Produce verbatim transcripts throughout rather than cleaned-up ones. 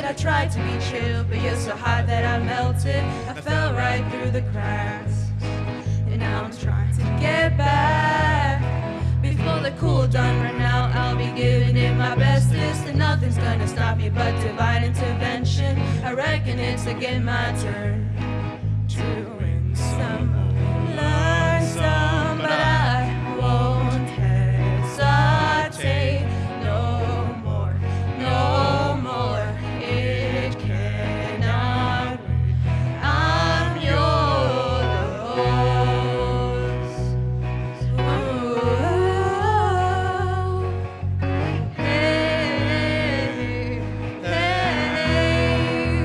I tried to be chill, but you're so hot that I melted. I fell right through the cracks, and now I'm trying to get back. Before the cool done run out, I'll be giving it my bestest, and nothing's gonna stop me but divine intervention. I reckon it's again my turn to win some, learn some, but I won't hesitate no more, no more. It cannot wait. I'm yours. Ooh, hey, hey.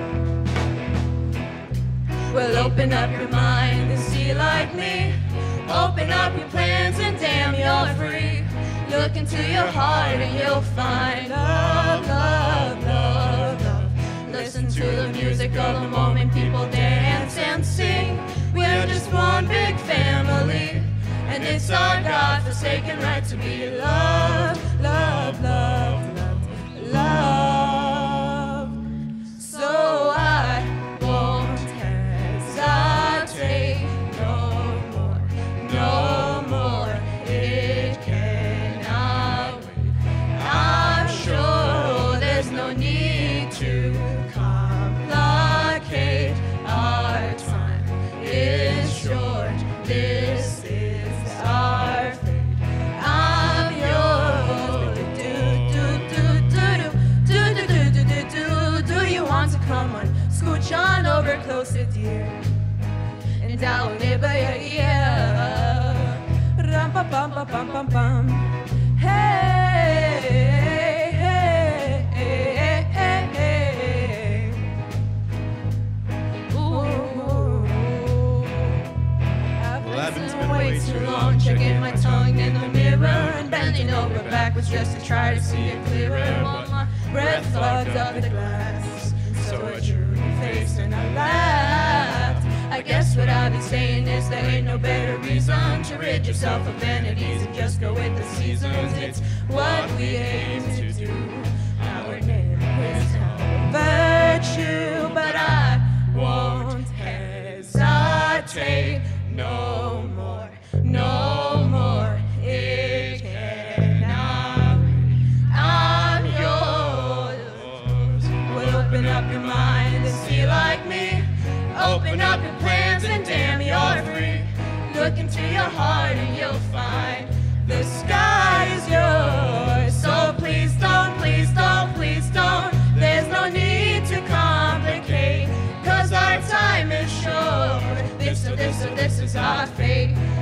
Well, open up your mind and see like me. Open up your plans and damn, you're free. Look into your heart and you'll find love, love, love, love. Listen to the music of the moment, people dance and sing. We are just one big family, and it's our God-forsaken right to be loved, loved, loved, loved, loved. So I won't hesitate no more, no more. It cannot wait. I'm sure there's no need to complicate. Our time is short. This is our fate. I'm yours. Do do do do do do do do do do. Do you want to come on? Scooch on over closer, dear, and I'll live by your ear. Ram pa pam pa pam pam pam. Hey, hey, hey, hey, hey. Ooh, I've been sitting way too long, checking my tongue in the mirror and bending over backwards just to try to see it clearer. While my breath clogged up the glass, so I drew your face and I laughed. I guess what I'll be saying is there ain't no better reason to rid yourself of vanities and just go with the seasons. It's what we aim to do. Our name is virtue, but I won't hesitate no more, no more. It cannot wait. I'm yours. Well, open up your mind and see like me. Open up your plans and damn, you're free. Look into your heart and you'll find the sky is yours. So please don't, please don't, please don't. There's no need to complicate, cause our time is short. This, so this, so this is our fate.